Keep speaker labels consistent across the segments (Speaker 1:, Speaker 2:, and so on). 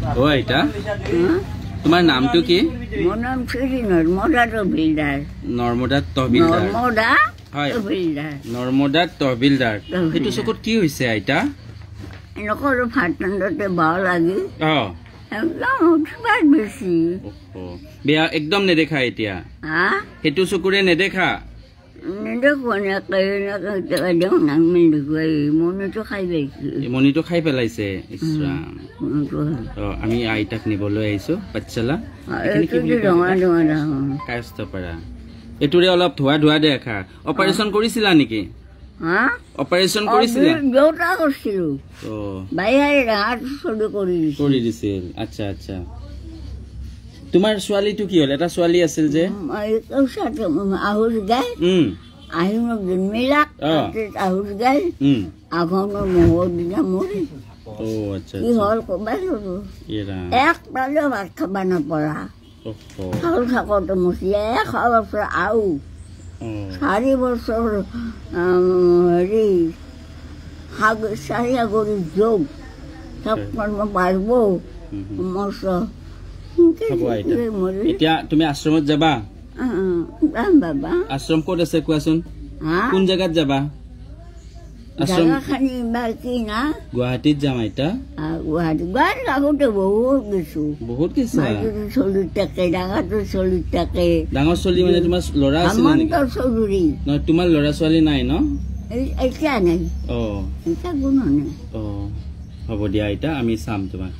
Speaker 1: ও আইতা তোমার নামটো কি
Speaker 2: মোৰ নাম শ্ৰী নৰ্মদা তহবিলদাৰ
Speaker 1: নৰ্মদা তহবিলদাৰ
Speaker 2: নৰ্মদা
Speaker 1: হয়
Speaker 2: তহবিলদাৰ
Speaker 1: নৰ্মদা তহবিলদাৰ এটো চকুত কি হৈছে আইতা
Speaker 2: নকৰো ফাটনতে বাও লাগি একদম উঠিবাৰ বেছি
Speaker 1: বেয়া একদম নেদেখা এতিয়া
Speaker 2: হা
Speaker 1: হেতু চকুৰে নেদেখা
Speaker 2: নেদেখো নেদেখো নামি দেখুৱাই মনিটো খাই পেলাইছে ইছৰাম আমি আইতাক নিবলৈ আহিছো পাঠশালা কায়স্থপাৰা এটোৰে অলপ ধোৱা ধোৱা দেখা অপাৰেশ্যন কৰিছিলা নেকি অপাৰেশ্যন কৰিছিলা দেউতা কৰিছিলো কৰি
Speaker 1: দিছিল আচ্ছা আচ্ছা তোমাৰ ছোৱালীটো কি হ'ল এটা ছোৱালী আছিল যে
Speaker 2: আহুজ গাই আহি মোক জন্মিলাক আহুজ গাই আঘোণৰ মহৰ দিনা মৰি কি হ'ল কবাই এক পালেও ভাত খাব নপৰা চাউল থাকোঁতে মচিয়া খাবৰ পৰা আও 4 বছৰ হেৰি 4 আগৰি যোগ চব কৰ্ম পাৰিব মছ
Speaker 1: এতিয়া তুমি আশ্ৰমত যাবা
Speaker 2: বাবা
Speaker 1: আশ্ৰম ক'ত আছে কোৱাচোন কোন জাগাত যাবা আশ্ৰম গুৱাহাটীত যাম আইতা
Speaker 2: গুৱাহাটী আগতে বহুত গেছো চলি থাকে
Speaker 1: ডাঙৰ চলি মানে তোমাৰ ল'ৰা আছে
Speaker 2: চৌধুৰী
Speaker 1: তোমাৰ ল'ৰা ছোৱালী নাই ন
Speaker 2: এতিয়া নাই এতিয়া কোনো নাই
Speaker 1: হ'ব দিয়া আইতা আমি চাম তোমাক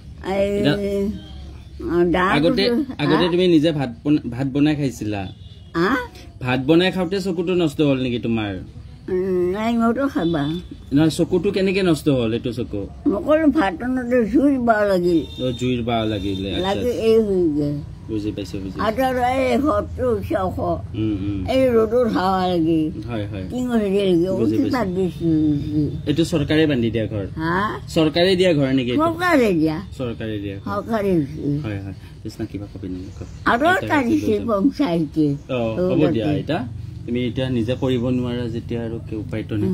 Speaker 1: আগতে তুমি নিজে ভাত বনাই খাইছিলা ভাত বনাই খাওঁতে চকুটো নষ্ট হ'ল নেকি তোমাৰ
Speaker 2: নাই মইতো খাবা
Speaker 1: নহয় চকুটো কেনেকে নষ্ট হ'ল এইটো চকু
Speaker 2: নকলো ভাতনতে জুইৰ বাও লাগিল
Speaker 1: জুইৰ বাও লাগিলে
Speaker 2: এই হৈ গ'ল
Speaker 1: বুজি পাইছো
Speaker 2: এই ৰ'দৰ হাৱা লাগি
Speaker 1: এইটো চৰকাৰে বান্ধি দিয়া ঘৰ চৰকাৰে দিয়া ঘৰ নেকি চৰকাৰে দিয়া হয় হয় কৃষ্ণ কিবা কবি নেকি হ'ব দিয়া আইতা তুমি এতিয়া নিজে কৰিব নোৱাৰা যেতিয়া আৰু উপায়টো নাই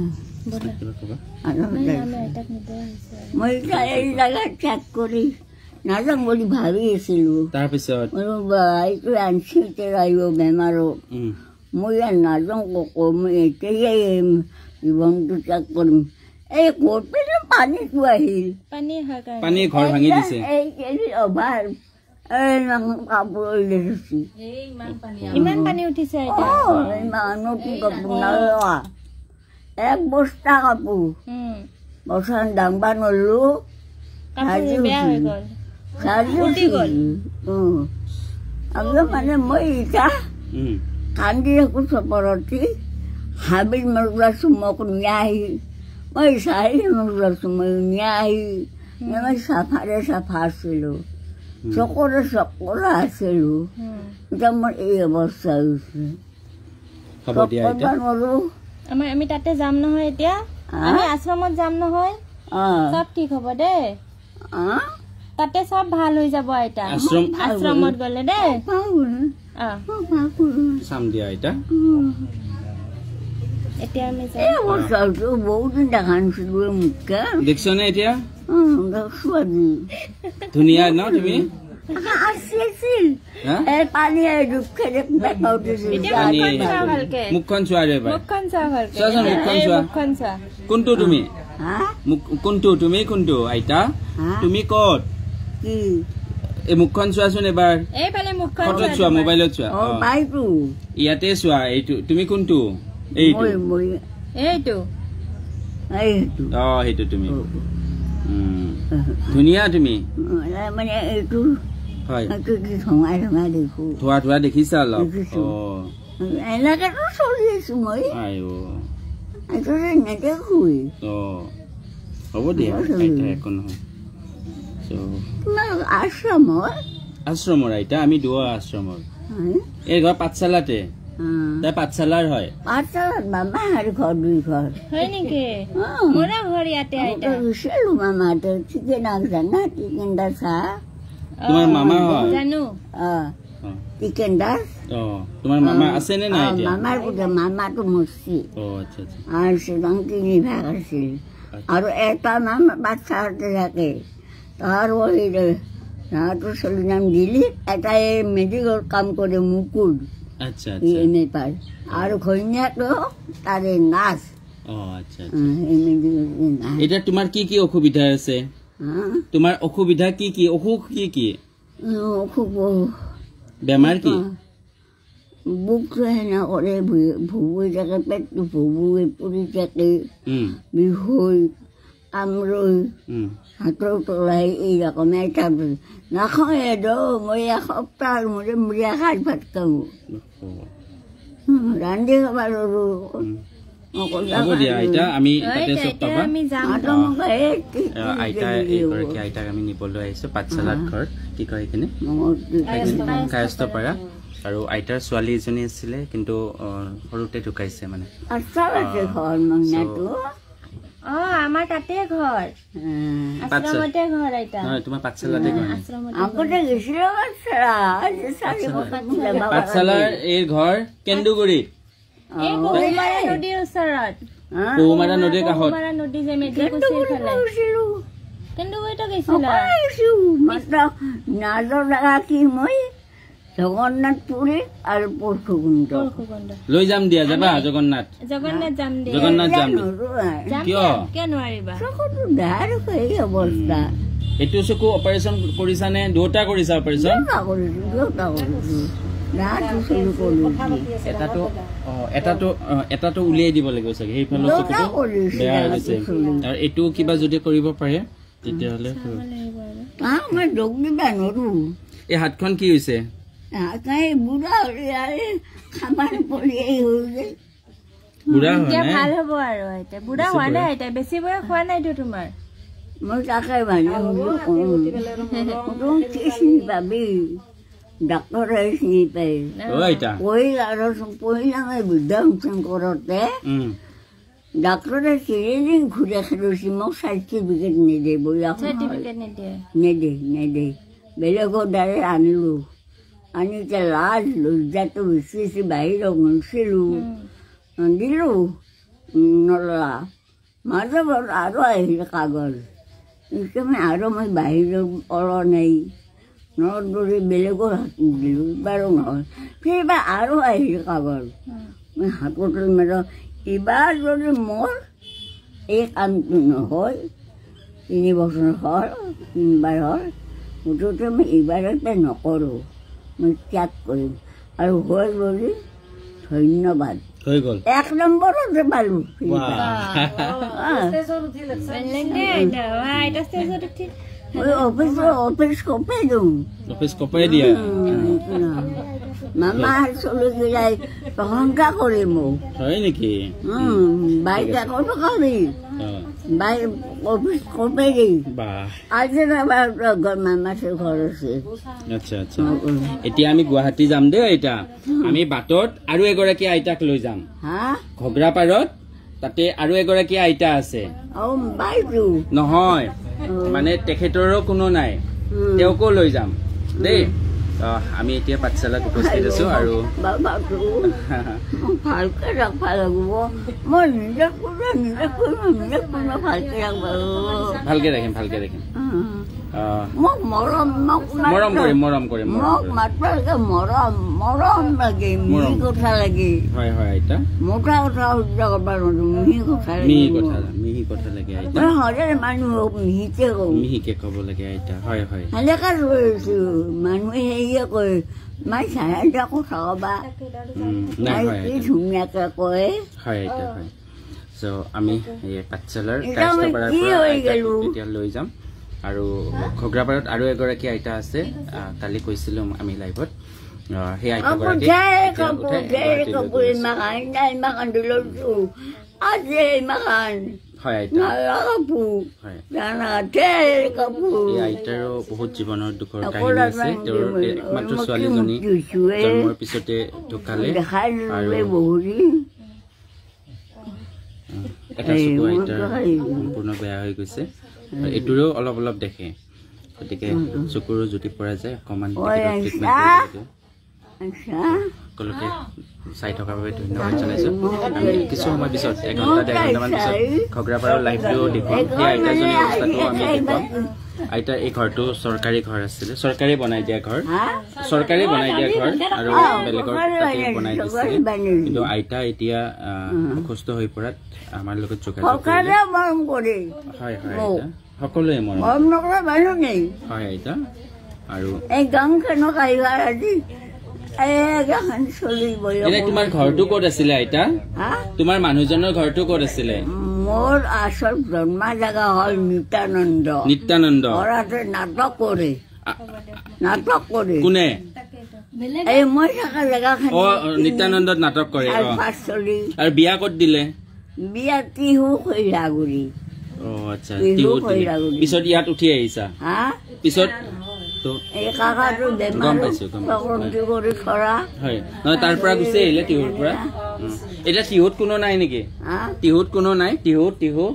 Speaker 2: মই এই জাগাত চেক কৰি নাযাম বুলি ভাবি আছিলো
Speaker 1: তাৰপিছত
Speaker 2: এইটো আনচিতে আহিব বেমাৰত মই নাযাওঁ মই এতিয়াই জীৱনটো চেক কৰিম এই ক'ত পানীটো আহিল
Speaker 1: পানী ঘৰ ভাঙি দিছে
Speaker 2: অভাৰ কাপোৰ দেখিছো
Speaker 3: ইমান পানী উঠিছে
Speaker 2: নতুন কাপোৰ নলোৱা 1 বস্তা কাপোৰ বছৰ দাংবা নলো মানে মই এতিয়া কান্দি থাকো চপৰতি হাবিত মৰুলাছো মোক নিয়াহি মই চাৰি মৰুলাছো মই নিয়াহি মই চাফাৰে চাফা আছিলো চকৰে চকৰা আছিলো এতিয়া মোৰ এই অৱস্থা হৈছে
Speaker 3: আমি তাতে যাম নহয় এতিয়া আমি আশ্ৰমত যাম নহয় চব ঠিক হ'ব দেই তাতে সব ভাল হৈ যাব আইতা আশ্ৰমত গলে দেই
Speaker 1: চাম দিয়া আইতা
Speaker 3: এতিয়া আমি
Speaker 2: বহুত দিন দেখা নাছিলো মুখা
Speaker 1: দেখছনে এতিয়া ধুনীয়া ন তুমি মুখখন চোৱা কোনটো তুমি কোনটো আইতা তুমি ক'ত এই মুখখন চোৱাচোন এবাৰ ফটোত চোৱা মোবাইলত চোৱা ইয়াতে চোৱা এইটো তুমি কোনটো
Speaker 3: এইটো
Speaker 1: সেইটো তুমি ধুনীয়া তুমি
Speaker 2: মানে এইটো
Speaker 1: হয়
Speaker 2: ধোৱা
Speaker 1: ধোৱা দেখিছা অলপ
Speaker 2: এনেকেতো চলি আছো মই নেদেখোঁ
Speaker 1: হ'ব দিয়া একো নহয় আশ্ৰমৰ আইতা আমি দুৱা আশ্ৰমৰ এই ঘৰ পাঠশালাতে তাই পাঠশালাৰ হয়
Speaker 2: পাঠশালাত মামাৰ ঘৰ 2 ঘৰ
Speaker 3: হয় নেকি মোৰা ঘৰ ইয়াতে আইতা
Speaker 2: গৈছিলো মামাহঁতে ঠিকে নাম জানা টিকেনদাৰ চাহ
Speaker 1: তোমাৰ মামা হয়
Speaker 3: জানো
Speaker 2: টিকেনদাৰ
Speaker 1: তোমাৰ মামা আছে নে নাই এতিয়া
Speaker 2: মামাটো মৰছি
Speaker 1: আচ্ছা আচ্ছা
Speaker 2: আৰু সেদাং 3 ভাগ আছিল আৰু এটা মামা বাচ্চাহঁতে থাকে তাৰ তাহাঁতৰ ছোৱালীৰ নাম দিলি এটাই মেডিকেল কাম কৰে মুকুল এনে পায় আৰু ঘৈণীয়াটো তাৰে নাচ
Speaker 1: এতিয়া তোমাৰ কি কি অসুবিধা আছে তোমাৰ অসুবিধা কি কি অসুখ কি কি
Speaker 2: অসুখ
Speaker 1: বেমাৰ কি
Speaker 2: বুকটো হেনা কৰে ভুবুই থাকে পেটটো ভুবুই পুৰি থাকে বিহুই আমৰৈ হাতৰ তলাই এই ৰকমে নাখাওঁ এদৌ মই এসপ্তাহ মূৰে মূৰে এসাঁজ ভাত খাওঁ ৰান্ধি খাব আৰু
Speaker 1: আইতাক আমি নিবলৈ আহিছো পাঠশালাত ঘৰ কি কয় এইখিনি কায়স্থপাৰা আৰু আইতাৰ ছোৱালী এজনী আছিলে কিন্তু সৰুতে ঢুকাইছে মানে
Speaker 3: আমাৰ তাতে ঘৰ আশ্ৰমতে ঘৰ আইতা
Speaker 1: তোমাৰ পাঠশালাতে ঘৰ পাঠশালাৰ এই ঘৰ কেন্দুগুৰিত
Speaker 3: নদীৰ ওচৰত
Speaker 1: পহুমাৰা নদীৰ কাষত
Speaker 3: নদী যে কেন্দুগুৰিতো গৈছিলা
Speaker 2: নাজৰ জেগা কি মই জগন্নাথ পুৰী আৰু পৰশুকুণ্ড
Speaker 1: লৈ যাম দিয়া যাবা জগন্নাথ
Speaker 3: যাম দিয়া
Speaker 1: জগন্নাথ যাম কিয়
Speaker 3: নোৱাৰিবা
Speaker 2: অৱস্থা
Speaker 1: এইটো চকু অপাৰেশ্যন কৰিছা নে দুটা কৰিছা অপাৰেশ্যন এটাটো উলিয়াই দিব লাগিব চাগে সেইফালৰ চকুটো বেয়া হৈছে আৰু এইটো কিবা যদি কৰিব পাৰে তেতিয়াহ'লে এই হাতখন কি হৈছে
Speaker 3: ভাল হব আৰু বুঢ়া হোৱা নাই বেছি বয়স হোৱা নাইতো তোমাৰ
Speaker 2: মই তাকে চিনি পাবি ডাক্তৰে চিনি পাই পহিলা মই বৃদ্ধানুষ্ঠান কৰোঁতে ডাক্তৰে চিৰিদিন ঘূৰাই খেলিছে মোক চাৰ্টিফিকেট নেদে বেলেগৰ দ্বাৰাই আনিলোঁ আনি এতিয়া লাজ লজ্জাটো বেছি বাহিৰত শুনিছিলোঁ দিলোঁ নললা মাজত আৰু আহিলে কাগজ আৰু মই বাহিৰত ওলোৱা নাই নদৌৰি বেলেগৰ হাতত দিলোঁ বাৰু নহয় সেইবাৰ আৰু আহিলে কাগজ মই হাতত মেৰ এইবাৰ যদি মোৰ এই কামটো নহয় 3 বছৰ হ'ল 3বাৰ হ'ল মুঠতে মই এইবাৰতে নকৰোঁ মই ত্যাগ কৰিম আৰু হৈ বুলি ধন্যবাদ
Speaker 1: হৈ গ'ল
Speaker 2: 1 নম্বৰতে পালোঁ অফিচ কপাই দিওঁ
Speaker 1: অফিচ কপাই দিয়া
Speaker 2: মামা চলি গিলাই প্ৰশংসা কৰি মোক
Speaker 1: হয় নেকি
Speaker 2: বাইক আকৌ খাবি বাইক অফিচ কপাই দি আজি মামাৰ ঘৰ আছে
Speaker 1: আচ্ছা আচ্ছা এতিয়া আমি গুৱাহাটী যাম দেই আইতা আমি বাটত আৰু এগৰাকী আইতাক লৈ যাম ঘগ্ৰাপাৰত তাতে আৰু এগৰাকী আইতা আছে নহয় মানে তেখেতৰো কোনো নাই তেওঁকো লৈ যাম দেই আমি এতিয়া পাঠশালাত উপস্থিত আছো আৰু
Speaker 2: ভালকে ৰাখিব লাগিব মই
Speaker 1: ভালকে ৰাখিম মোক মৰম কৰিম
Speaker 2: লাগে মিহি কথা লাগে
Speaker 1: হয় হয় আইতা
Speaker 2: মোটা কথা সহ্য কৰিব নোৱাৰো
Speaker 1: মিহি কথা লাগে আইতা
Speaker 2: সদায় মানুহ
Speaker 1: মিহিকে ক'ব লাগে আইতা হয় হয়
Speaker 2: সেনেকা ৰৈছো মানুহে হেৰিয়ে কয় মাই চাহেটা কথা কবা কি ধুনীয়াকে কয়
Speaker 1: হয় আইতা হয় চ' আমি পাঠশালাৰ কাষ্টপাৰাৰ পৰা এতিয়া লৈ যাম আৰু ঘগ্ৰাপাৰত আৰু এগৰাকী আইতা আছে কালি কৈছিলোঁ আমি লাইভত সেই আইতাগৰাকী হয় আইতাৰো বহুত জীৱনৰ দুখৰ কাহিনী আছে তেওঁৰ একমাত্ৰ ছোৱালীজনী জন্মৰ পিছতে ঢুকালে আৰু এটা চকু আইতাৰ সম্পূৰ্ণ বেয়া হৈ গৈছে এইটোৰেও অলপ অলপ দেখে গতিকে চকুৰো জুতি পৰা যায় অকণমান সকলোকে চাই থকাৰ বাবে ধন্যবাদ জনাইছোঁ আমি কিছু সময় পিছত 1 ঘণ্টা 1.5 ঘণ্টামান পিছত ঘগ্ৰাপাৰৰ লাইভটো দেখুৱাম সেই আইতাজনীৰ অৱস্থাটো আমি দেখুৱাম আইতা এই ঘৰটো চৰকাৰী ঘৰ আছিলে চৰকাৰে বনাই দিয়া ঘৰ চৰকাৰে বনাই দিয়া ঘৰ আৰু বেলেগৰ তাতে বনাই দিছিলে কিন্তু আইতা এতিয়া অসুস্থ হৈ পৰাত আমাৰ লগত যোগাযোগ কৰিলে হয় হয় আইতা সকলোৱে মৰম
Speaker 2: নকৰা মানুহ নেই
Speaker 1: হয় আইতা আৰু
Speaker 2: এই গাঁওখনক আহিবাৰ আজি এখন চলিব
Speaker 1: এনে তোমাৰ ঘৰটো ক'ত আছিলে আইতা তোমাৰ মানুহজনৰ ঘৰটো ক'ত আছিলে
Speaker 2: মোৰ আচল জন্মা জাগা হল নিত্যানন্দ ঘৰতে নাটক কৰে
Speaker 1: কোনে
Speaker 2: এই মই থকা জেগাখন
Speaker 1: নিত্যানন্দত নাটক কৰে আৰু বিয়া ক'ত দিলে
Speaker 2: বিয়া টিহু খৈৰাগুৰি
Speaker 1: আচ্ছা পিছত ইয়াত উঠি আহিছা পিছত
Speaker 2: এই কাকাটো বেমাৰ কৰি থৰা
Speaker 1: তাৰ পৰা গুচি আহিলে টিহুৰ পৰা এতিয়া টিহুত কোনো নাই নেকি টিহুত কোনো নাই টিহু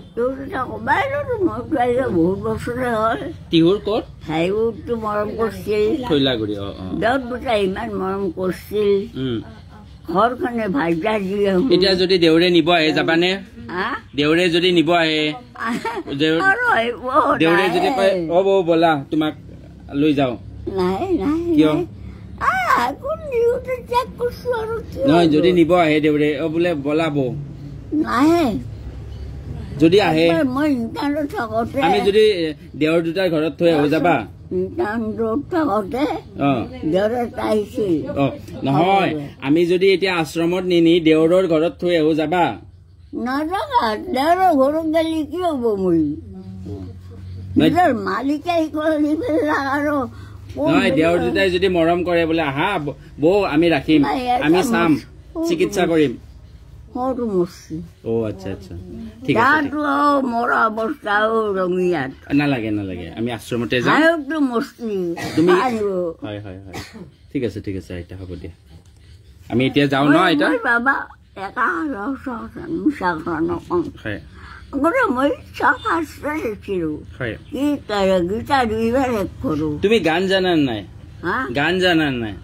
Speaker 2: বহুত বছৰে হ'ল
Speaker 1: টিহুৰ ক'ত
Speaker 2: হাইউটো মৰম কৰিছিল
Speaker 1: খৈলাগুৰি
Speaker 2: দেউত দুটা ইমান মৰম কৰিছিল ঘৰখনে ভাজা দিয়ে
Speaker 1: এতিয়া যদি দেউৰে নিব আহে যাবানে দেউৰে যদি নিব আহে দেউৰে যদি কয় অ বৌ বলা তোমাক লৈ যাও কিয় নহয় যদি নিব আহে দেউৰে অ বোলে বলা বৌ যদি আহে আমি যদি দেউৰ দুটাৰ ঘৰত থৈ আহো যাবা নহয় আমি যদি এতিয়া আশ্ৰমত নিনি দেউৰৰ ঘৰত থৈ আহো যাবা
Speaker 2: নাযাবা দেউৰৰ ঘৰত গেলি কি হব মই নিজৰ মালিকে আৰু
Speaker 1: নহয় দেউৰ দুটাই যদি মৰম কৰে বোলে আহা বৌ আমি ৰাখিম আমি চাম চিকিৎসা কৰিম আচ্ছা আচ্ছা ঠিক আছে
Speaker 2: মৰা অৱস্থা ৰঙিয়াত
Speaker 1: নালাগে নালাগে আমি আশ্ৰমতে যাম তুমি হয় হয় হয় ঠিক আছে আইতা হ'ব দিয়া আমি এতিয়া যাওঁ ন আইতা
Speaker 2: বাবা একা মই চব শাস্ত্ৰ শিকিলো গীতা দুইবাৰ শেষ কৰো
Speaker 1: তুমি গান জানা নাই গান জানা নাই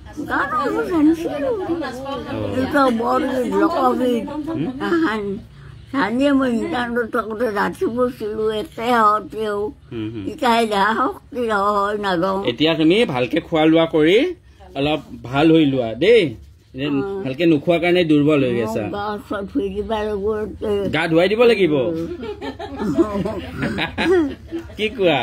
Speaker 2: বৰগীত লোকগীত জানিয়ে মই ইণ্টাৰনেটত থাকোঁতে ৰাতি পঢ়িছিলো একেও ইটাই যা শক্তি হয় নাগাওঁ
Speaker 1: এতিয়া তুমি ভালকে খোৱা লোৱা কৰি অলপ ভাল হৈ লোৱা দেই ভালকে নোখোৱা কাৰণে দুৰ্বল হৈ গৈছা গা ধুৱাই দিব লাগিব কি কোৱা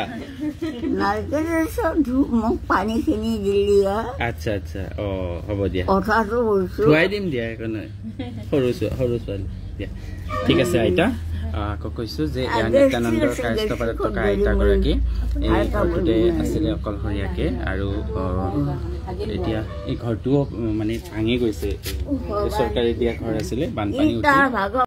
Speaker 2: মোক পানী খিনি দিলি
Speaker 1: আচ্ছা আচ্ছা হ'ব দিয়া
Speaker 2: কথাটো
Speaker 1: ধুৱাই দিম দিয়া একো নাই সৰু ছোৱালী দিয়া ঠিক আছে আইতা আকৌ কৈছো যে নিত্যানন্দৰ কাৰ্যপাৰত থকা আইতাগৰাকী এই ঘৰটোতে আছিলে অকলশৰীয়াকে আৰু এতিয়া এই ঘৰটোও মানে ভাঙি গৈছে চৰকাৰে দিয়া ঘৰ আছিলে বানপানী